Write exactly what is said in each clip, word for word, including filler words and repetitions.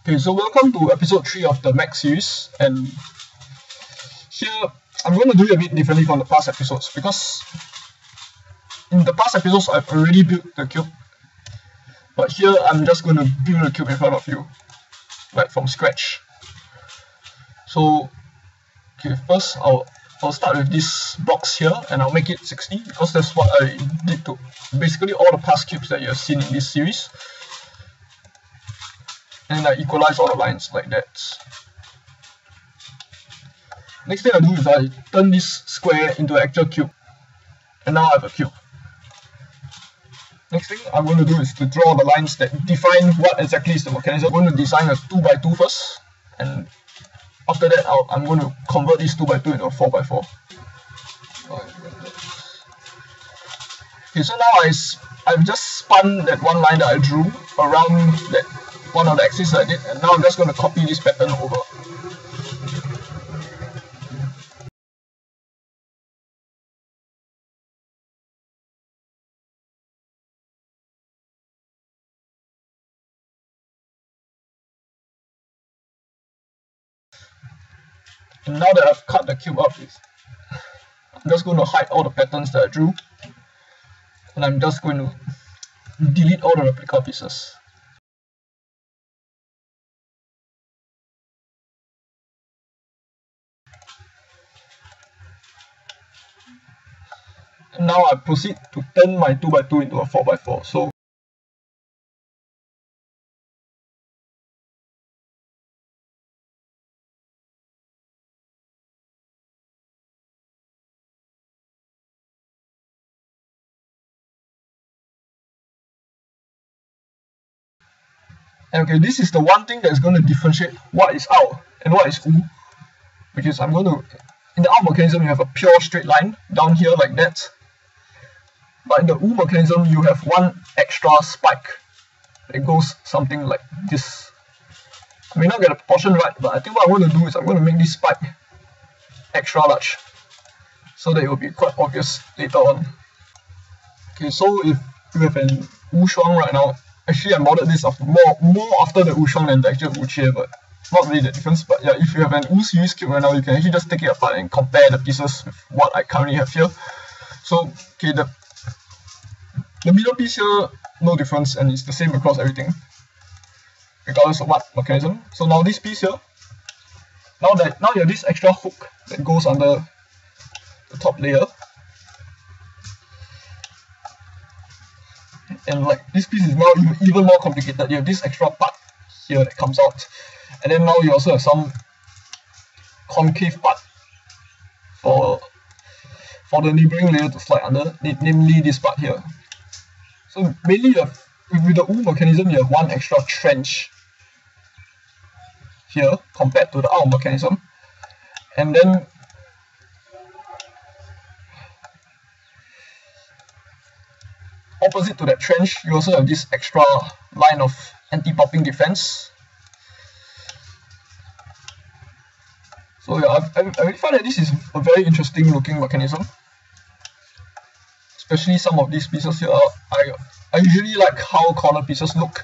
Okay, so welcome to episode three of the Mac series, and here I'm going to do it a bit differently from the past episodes because in the past episodes I've already built the cube, but here I'm just going to build the cube in front of you, like from scratch. So, okay, first I'll I'll start with this box here, and I'll make it sixty because that's what I did to basically all the past cubes that you have seen in this series. And I equalize all the lines like that. Next thing I do is I turn this square into an actual cube, and now I have a cube. Next thing I'm going to do is to draw the lines that define what exactly is the mechanism. I'm going to design a two by two first, and after that I'll, I'm going to convert this two by two into a four by four. Okay, so now I, I've just spun that one line that I drew around that one of the axis I did, and now I'm just going to copy this pattern over. And now that I've cut the cube up, I'm just going to hide all the patterns that I drew, and I'm just going to delete all the replica pieces. And now I proceed to turn my two by two into a four by four. So okay, this is the one thing that is going to differentiate what is out and what is U, which is I'm going to, in the out mechanism you have a pure straight line down here like that, but in the U mechanism you have one extra spike. It goes something like this. I may not get the proportion right, but I think what I'm going to do is I'm going to make this spike extra large, so that it will be quite obvious later on. Okay, so if you have an U shuang right now, actually I modeled this after, more, more after the U shuang than the actual U chia, but not really the difference. But yeah, if you have an U series cube right now, you can actually just take it apart and compare the pieces with what I currently have here. So, okay, the, the middle piece here, no difference, and it's the same across everything, regardless of what mechanism. So now this piece here, now that now you have this extra hook that goes under the top layer, and like this piece is now even more complicated. You have this extra part here that comes out, and then now you also have some concave part for for the neighboring layer to slide under, namely this part here. So mainly you have, with the U mechanism, you have one extra trench here compared to the out mechanism, and then opposite to that trench, you also have this extra line of anti-popping defense. So yeah, I've, I really find that this is a very interesting looking mechanism. Especially some of these pieces here, I, I usually like how corner pieces look.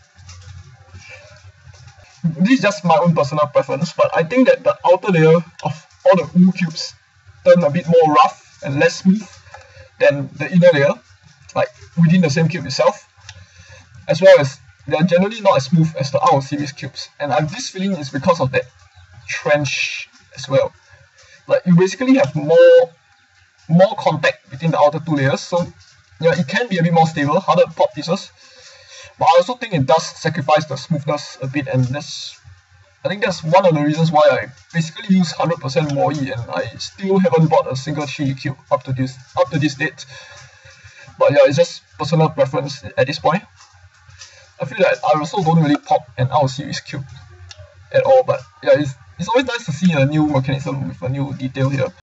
This is just my own personal preference, but I think that the outer layer of all the U cubes turn a bit more rough and less smooth than the inner layer, like within the same cube itself, as well as they are generally not as smooth as the out series cubes. And I have this feeling is because of that trench as well. Like you basically have more more contact between the outer two layers, so yeah, it can be a bit more stable, harder to pop pieces. But I also think it does sacrifice the smoothness a bit, and that's I think that's one of the reasons why I basically use one hundred percent Moai, and I still haven't bought a single Chi cube up to this up to this date. But yeah, it's just personal preference at this point. I feel that I also don't really pop an out series cube at all, but yeah, it's, it's always nice to see a new mechanism with a new detail here.